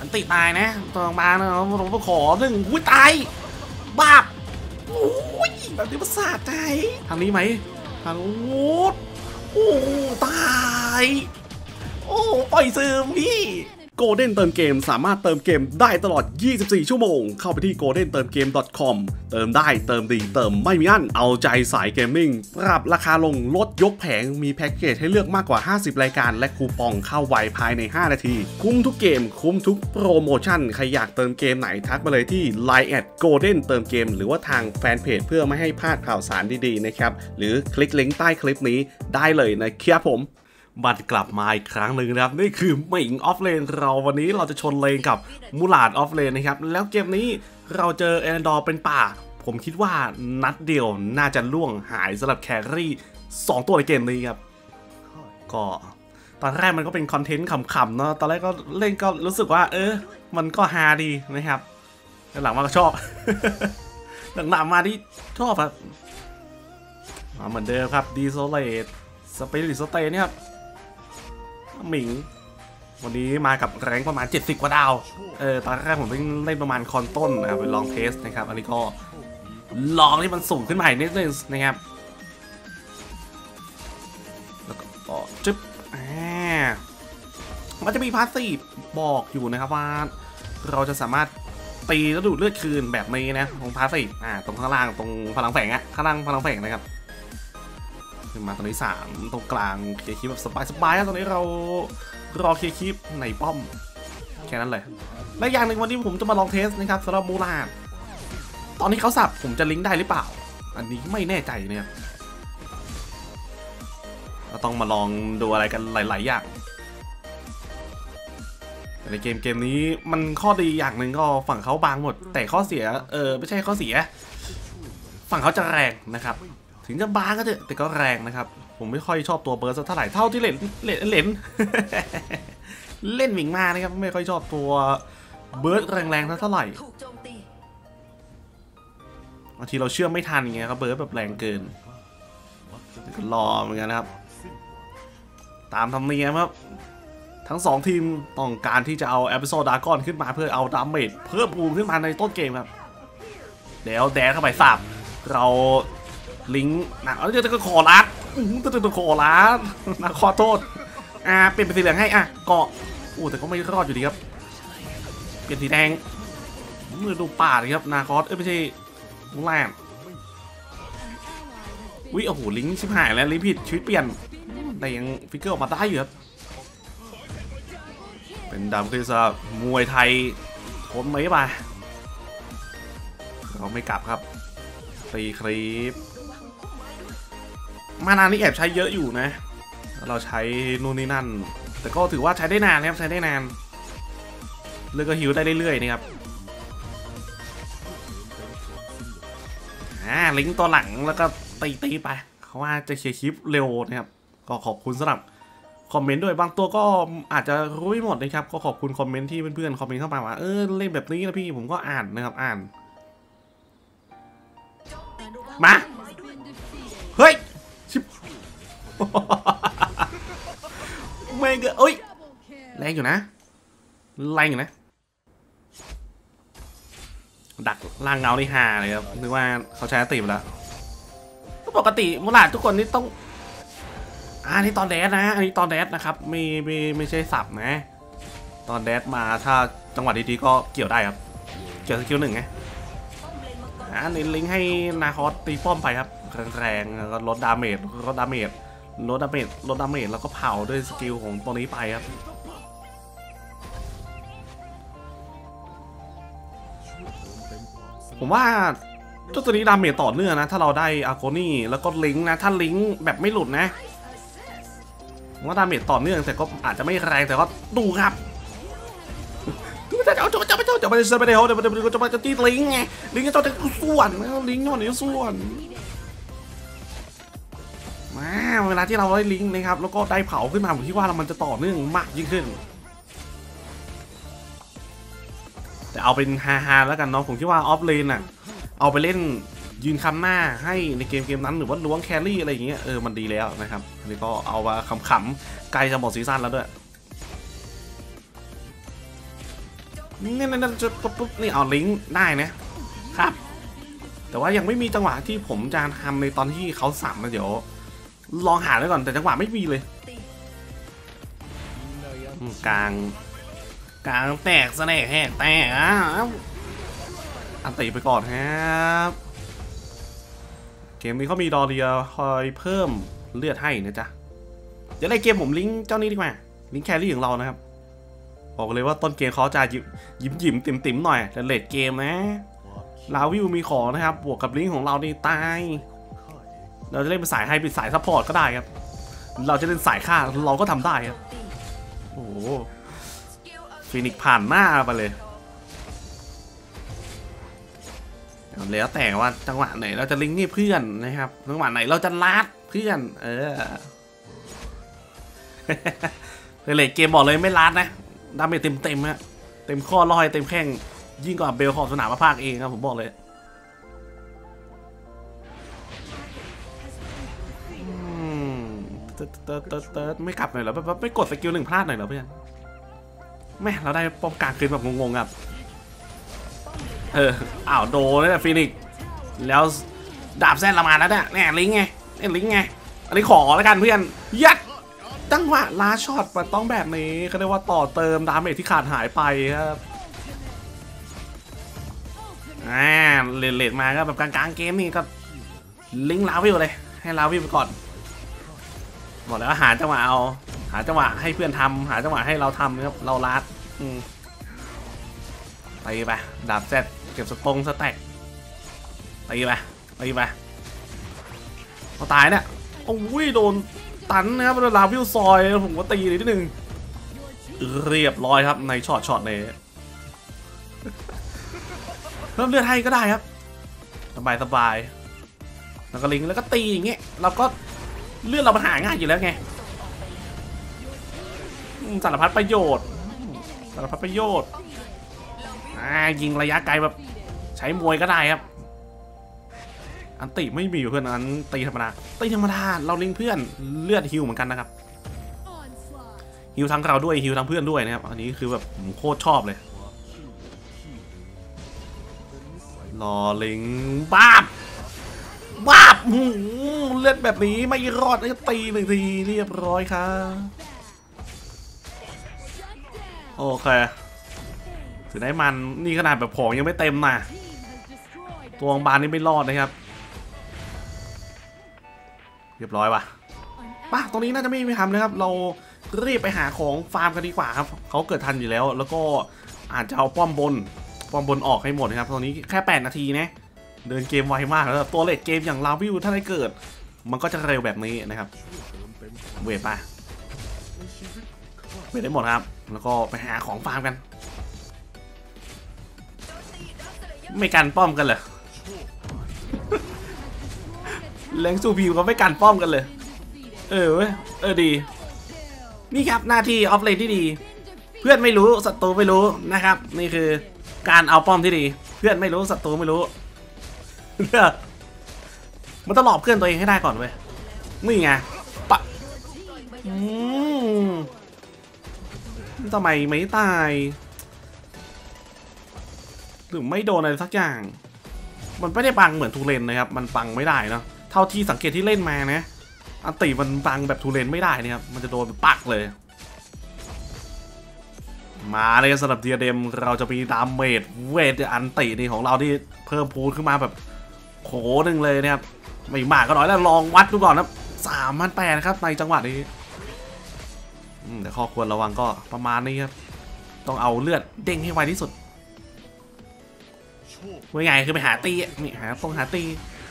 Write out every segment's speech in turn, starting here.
อันติตายนะตัวมาเนาะผมขอหนึ่งอุ้ยตายบ้าโอ้ยแบบนี้มันสะใจทางนี้ไหมทางโอ้ตายโอ้ปล่อยซึมพี่โกลเด้นเติมเกมสามารถเติมเกมได้ตลอด24ชั่วโมงเข้าไปที่ goldentermgame.com เติมได้เติมดีเติมไม่มีอั้นเอาใจสายเกมมิ่งปรับราคาลงลดยกแผงมีแพ็กเกจให้เลือกมากกว่า50รายการและคูปองเข้าไวภายใน5นาทีคุ้มทุกเกมคุ้มทุกโปรโมชั่นใครอยากเติมเกมไหนทักมาเลยที่ Line @golden เติมเกมหรือว่าทางแฟนเพจเพื่อไม่ให้พลาดข่าวสารดีๆนะครับหรือคลิกลิงก์ใต้คลิปนี้ได้เลยนะครับผมบัตรกลับมาอีกครั้งหนึ่งนะครับนี่คือหมิงออฟเลนเราวันนี้เราจะชนเลนกับมูลาดออฟเลนนะครับแล้วเกมนี้เราเจอเอเรนดอร์เป็นป่าผมคิดว่านัดเดียวน่าจะล่วงหายสำหรับแครี่2ตัวในเกมนี้ครับก็ตอนแรกมันก็เป็นคอนเทนต์ขำๆเนาะตอนแรกก็เล่นก็รู้สึกว่ามันก็ฮาดีนะครับหลังมาก็ชอบ หลังๆมาที่ชอบครับเหมือนเดิมครับดีโซเลตสเปริตสเตย์เนี่ยครับหมิงวันนี้มากับแรงประมาณ70กว่าดาวตอนแรกผมเล่นประมาณคอนต้นนะครับไปลองเทสนะครับอันนี้ก็ลองที่มันสูงขึ้นมาอีกนิดนึงนะครับแล้วก็จึ๊บมันจะมีพาสซีฟบอกอยู่นะครับว่าเราจะสามารถตีแล้วดูดเลือดคืนแบบนี้นะตรงพาสซีฟตรงข้างล่างตรงพลังแฝงข้างล่างพลังแฝงนะครับขึ้นมาตรงนี้3ตรงกลางเคลียร์คลิปแบบสบายๆตรงนี้เรารอเคลียร์คลิปในป้อมแค่นั้นเลยและอย่างหนึ่งวันนี้ผมจะมาลองเทสนะครับสำหรับมูลาดตอนนี้เขาสับผมจะลิงก์ได้หรือเปล่าอันนี้ไม่แน่ใจเนี่ยเราต้องมาลองดูอะไรกันหลายๆอย่างในเกมนี้มันข้อดีอย่างหนึ่งก็ฝั่งเขาบางหมดแต่ข้อเสียไม่ใช่ข้อเสียฝั่งเขาจะแรงนะครับถึงจะบางก็เถอะแต่ก็แรงนะครับผมไม่ค่อยชอบตัวเบิร์สเท่าไหร่เท่าที่เล่น เล่นหมิงมานะครับไม่ค่อยชอบตัวเบิร์สแรงๆเท่าไหร่บางทีเราเชื่อไม่ทันอย่างเงี้ยครับเบิร์สแบบแรงเกินรอเหมือนกันนะครับตามธรรมเนียมครับทั้ง2ทีมต้องการที่จะเอาแอพิโซดดากอนขึ้นมาเพื่อเอาดาเมจเพิ่มภูมิขึ้นมาในต้นเกมครับเดี๋ยวแดนเข้าไปสับเราลิงก์นะจะขอรัดจะขอรัดนะขอโทษเปลี่ยนเป็นสีเหลืองให้เกาะแต่ก็ไม่รอดอยู่ดีครับเปลี่ยนสีแดงมือดูป่าเลยครับนาคอสไม่ใช่มุ้งแรงโอ้โหลิงก์ชิบหายแล้วลิงก์ผิดชีวิตเปลี่ยนแต่ยังฟิกเกอร์ออกมาได้อยู่ครับเป็นดำคือสมวยไทยผมไม่ไปเราไม่กลับครับตีคลิปมานานนี่แอบใช้เยอะอยู่นะเราใช้นู่นนี่นั่นแต่ก็ถือว่าใช้ได้นานครับใช้ได้นานเลือกก็ฮิวได้เรื่อยๆนะครับลิงก์ตัวหลังแล้วก็ตีไปเขาว่าจะเคลียร์คลิปเร็วนะครับก็ขอบคุณสำหรับคอมเมนต์ด้วยบางตัวก็อาจจะรู้ไม่หมดนะครับก็ขอบคุณคอมเมนต์ที่เพื่อนๆคอมเมนต์เข้ามาว่าเล่นแบบนี้นะพี่ผมก็อ่านนะครับอ่านมาเฮ้ยชิบไม่เกิดแรงอยู่นะดักล่างเงาที่หาเลยครับนึกว่าเขาใช้ตีไปแล้วก็ปกติมูลาดทุกคนนี่ต้องอันนี้ตอนแดดนะอันนี้ตอนแดดนะครับไม่ใช่สับนะตอนแดดมาถ้าจังหวะดีๆก็เกี่ยวได้ครับเกี่ยวสกิล1ไงลิงก์ให้นาคอสตีป้อมไปครับแรงๆแล้วก็ลดดาเมจแล้วก็เผาด้วยสกิลของตัวนี้ไปครับผมว่าเจ้าตัวนี้ดาเมจต่อเนื่องนะถ้าเราได้อาโกนี่แล้วก็ลิงก์นะถ้าลิงก์แบบไม่หลุดนะว่าดาเมจต่อเนื่องแต่ก็อาจจะไม่แรงแต่ก็ดูครับจะไปตีลิงไงลิงก็จะส่วนลิงนอนนี่ส่วนมาเวลาที่เราได้ลิงนะครับแล้วก็ได้เผาขึ้นมาผมคิดว่ามันจะต่อเนื่องมากยิ่งขึ้นแต่เอาเป็นฮาๆแล้วกันเนาะผมคิดว่าออฟเลนเอาไปเล่นยืนคำหน้าให้ในเกมนั้นหรือว่าล้วงแครี่อะไรอย่างเงี้ยมันดีแล้วนะครับอันนี้ก็เอามาขำๆใกล้จะหมดซีซั่นแล้วด้วยนี่จะปุ๊บนี่เอาลิงก์ได้นะครับแต่ว่ายังไม่มีจังหวะที่ผมจะทำในตอนที่เขาสับนะเดี๋ยวลองหาไว้ก่อนแต่จังหวะไม่มีเลยกลางแตกแสนแหกแตกอันตีไปก่อนครับเกมนี้เขามีดอเรียคอยเพิ่มเลือดให้นะจ๊ะเดี๋ยวในเกมผมลิงก์เจ้านี้ดีกว่าลิงก์แครี่ของเรานะครับบอกเลยว่าต้นเกมเขาจะยิ้มติ่มหน่อยแต่เลดเกมนะลาวิวมีของนะครับบวกกับลิงก์ของเรานี่ตายเราจะเล่นเป็นสายไฮเป็นสายซัพพอร์ตก็ได้ครับเราจะเล่นสายฆ่าเราก็ทำได้ครับโอ้ฟินิกผ่านหน้าไปเลยแล้วแต่ว่าจังหวะไหนเราจะลิงก์นี่เพื่อนนะครับจังหวะไหนเราจะลัดเพื่อนเลยเกมบอกเลยไม่ลัดนะดาเมจเต็มฮะเต็มข้อลอยเต็มแข้งยิ่งกว่าเบลขอบสนามมาภาคเองครับผมบอกเลยไม่กลับหน่อยเหรอไม่กดสกิล1พลาดหน่อยเหรอเพื่อนแม่เราได้ป้อมกลางคืนแบบงงๆครับอ้าวโดนเลยฟินิกแล้วดาบแซนละมาแล้วเนี่ยลิงไงลิงไงอันนี้ขอแล้วกันเพื่อนยัดจังหวะลาช็อตมันต้องแบบนี้เขาเรียกว่าต่อเติมดาเมจที่ขาดหายไปครับเลดมาก็แบบกลางเกมนี่ก็ลิงลาวิวเลยให้ลาวิวไปก่อนบอกแล้วหาจังหวะหาจังหวะให้เพื่อนทำหาจังหวะให้เราทำนะครับเราลัดไปดาบแซดเก็บสแต็กไปเขาตายเนี่ยโอ้ยโดนตันนะครับลาวิวซอยผมก็ตีนิดนึงเรียบร้อยครับในช็อตนี้เพิ่มเลือดให้ก็ได้ครับสบายแล้วก็ลิงแล้วก็ตีอย่างเงี้ยเราก็เลือดเรามันหาง่ายอยู่แล้วไงสารพัดประโยชน์ยิงระยะไกลแบบใช้มวยก็ได้ครับอันติไม่มีเพื่อนนั้นตีธรรมดาเราลิงเพื่อนเลือดฮิวเหมือนกันนะครับฮิวทั้งเราด้วยฮิวทั้งเพื่อนด้วยนะครับอันนี้คือแบบโคตรชอบเลยรอลิงบ้าบเลือดแบบนี้ไม่รอดจะตี1 ทีเรียบร้อยครับโอเคถือได้มันนี่ขนาดแบบของยังไม่เต็มนะตัวบานนี่ไม่รอดนะครับเรียบร้อยป่ะตรงนี้น่าจะไม่ทำนะครับเรารีบไปหาของฟาร์มกันดีกว่าครับเขาเกิดทันอยู่แล้วแล้วก็อาจจะเอาป้อมบนออกให้หมดนะครับตอนนี้แค่8 นาทีนะเดินเกมไวมากแล้วตัวเลดเกมอย่างลาวิวถ้าได้เกิดมันก็จะเร็วแบบนี้นะครับเวทได้หมดครับแล้วก็ไปหาของฟาร์มกันไม่กันป้อมกันเลยแรงสูพีเขาไม่กันป้อมกันเลยดีนี่ครับหน้าที่ออฟเลนที่ดีเพื่อนไม่รู้ศัตรูไม่รู้นะครับนี่คือการเอาป้อมที่ดีเพื่อนไม่รู้ศัตรูไม่รู้มันต้องหลอกเพื่อนตัวเองให้ได้ก่อนเว้ยนี่ไงทำไมไม่ตายหรือไม่โดนอะไรสักอย่างมันไม่ได้ปังเหมือนทูเลนนะครับมันปังไม่ได้เนาะเท่าที่สังเกตที่เล่นมานะอันติมันปังแบบทูเลนไม่ได้นะครับมันจะโดนปักเลยมาเลยสำหรับเดียเดมเราจะมีดาเมจเวทอันตินี่ของเราที่เพิ่มพูนขึ้นมาแบบโขหนึ่งเลยนะครับไม่มากก็น้อยแล้วลองวัดดูก่อนนะ3,800นะครับในจังหวะนี้แต่ข้อควรระวังก็ประมาณนี้ครับต้องเอาเลือดเด้งให้ไวที่สุดว่าไงคือไปหาตีนี่หาตี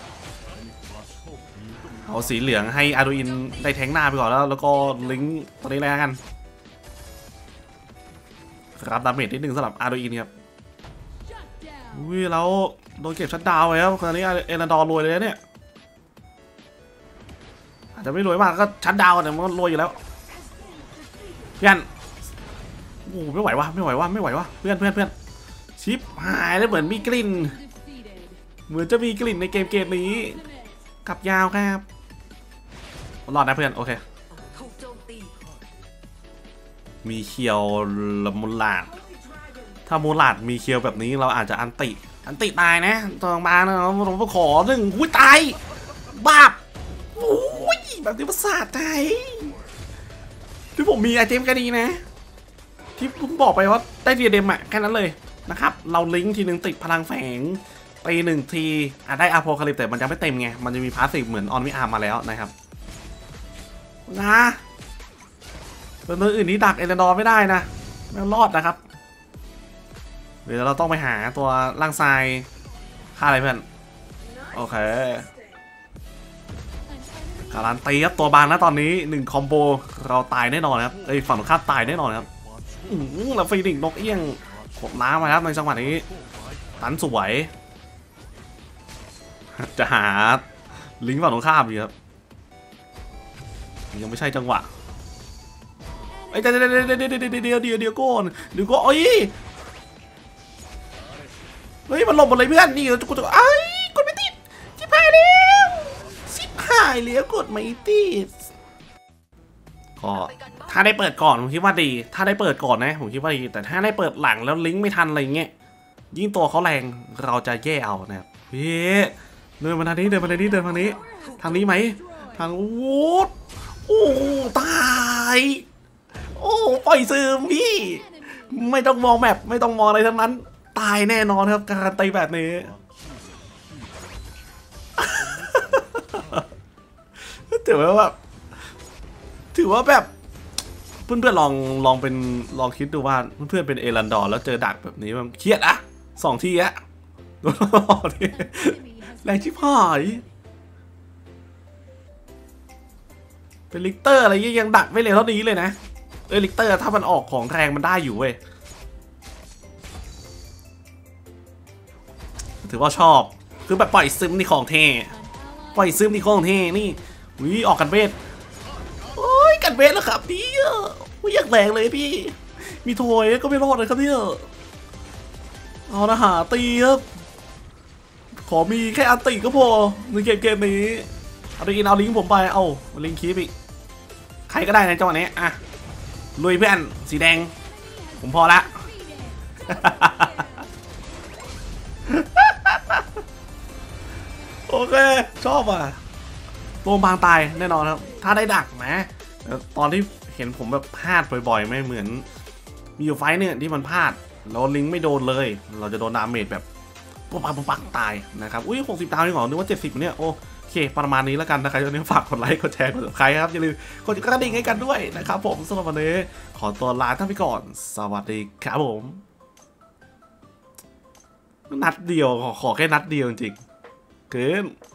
เอาสีเหลืองให้อาร์ดูอินได้แทงหน้าไปก่อนแล้วก็ลิงก์ตอนนี้แล้วกันรับดาเมจนิดนึงสำหรับอาร์ดูอินครับแล้วโดนเก็บชัดดาวไปครับตอนนี้เอรันดอร์รวยเลยเนี่ยอาจจะไม่รวยมากก็ชัดดาวแต่มันรวยอยู่แล้วเพื่อนโอ้ไม่ไหววะเพื่อนชิปหายแล้วเหมือนมีกลิ่นจะมีกลิ่นในเกมนี้กลับยาวครับรอดนะเพื่อนโอเคมีเคียวละมุนลาดถ้ามูลาดมีเคียวแบบนี้เราอาจจะอันติตายนะตองมานะผมขอหนึ่งหุ้ยตายบ้าโอ้ยแบบนี้ประสาทใจที่ผมมีไอเทมก็ดีนะที่ผมบอกไปว่าได้เดียเดมอะแค่นั้นเลยนะครับเราลิงก์ทีนึงติดพลังแฝงไป1 ทีได้อะโพคาลิปแต่มันยังไม่เต็มไงมันจะมีพาสซีฟเหมือนออนวิอาร์มาแล้วนะครับนะตัวอื่นนี้ดักเอเลนดอร์ไม่ได้นะไม่รอดนะครับเดี๋ยวเราต้องไปหาตัวล่างทรายฆ่าอะไรเพื่อนโอเคการันตีครับตัวบางนะตอนนี้1 คอมโบเราตายแน่นอนครับฝั่งตรงข้ามตายแน่นอนครับแล้วฟีนิกซ์นกเอี้ยงขบน้ำมาครับในจังหวะนี้ตันสวยจะหาลิงก์ฝั่งตรงข้ามดีครับยังไม่ใช่จังหวะเดี๋ยวก่อนเอ้ยเฮ้ยมันหลบหมดเลยเพื่อนนี่กูจะกดไม่ติดชิบหายแล้วกดไม่ติดก็ถ้าได้เปิดก่อนผมคิดว่าดีถ้าได้เปิดก่อนนะผมคิดว่าดีแต่ถ้าได้เปิดหลังแล้วลิงก์ไม่ทันอะไรเงี้ยยิ่งตัวเขาแรงเราจะแย่เอานะครับพี่เดินมาทางนี้ทางนี้ไหมทางวูดโอ้ตายโอ้ปล่อยซึมพี่ไม่ต้องมองแมปไม่ต้องมองอะไรทั้งนั้นตายแน่นอนครับการันตีแบบนี้ถือว่าแบบเพื่อนๆลองคิดดูว่าเพื่อนๆเป็นเอรันดอร์แล้วเจอดักแบบนี้มันเครียดอะ2 ทีอะแรงชิบหายเป็นลิกเตอร์อะไรยังดักไม่เร็วเท่านี้เลยนะลิกเตอร์ถ้ามันออกของแรงมันได้อยู่เว้ยถือว่าชอบคือแบบปล่อยซึมนี่ของเท่นี่วิออกกันเวทโอ้ยกันเวทแล้วครับนี่อยากแรงเลยพี่มีโถยก็ไม่รอดเลยครับเนี่ยเอานะหาตีครับขอมีแค่อันติก็พอในเกมนี้เอาลิงก์ผมไปเอาลิงก์คลิปอีกใครก็ได้ในจังหวะนี้อ่ะลุยเพื่อนสีแดงผมพอละโอเคชอบอ่ะตัวบางตายแน่นอนครับถ้าได้ดักนะตอนที่เห็นผมแบบพลาดบ่อยๆไม่เหมือนมีอยู่ไฟเนี่ยที่มันพลาดแล้วลิงก์ไม่โดนเลยเราจะโดนดาเมจแบบปังตายนะครับอุ้ย60 ดาวนี่หรอนึกว่า70เนี่ยโอเคประมาณนี้แล้วกันนะครับวันนี้ฝากกดไลค์กดแชร์กด Subscribe ครับอย่าลืมกดกระดิ่งให้กันด้วยนะครับผมสำหรับวันนี้ขอตัวลาท่านไปก่อนสวัสดีครับผมนัดเดียวขอแค่นัดเดียวจริงเกิน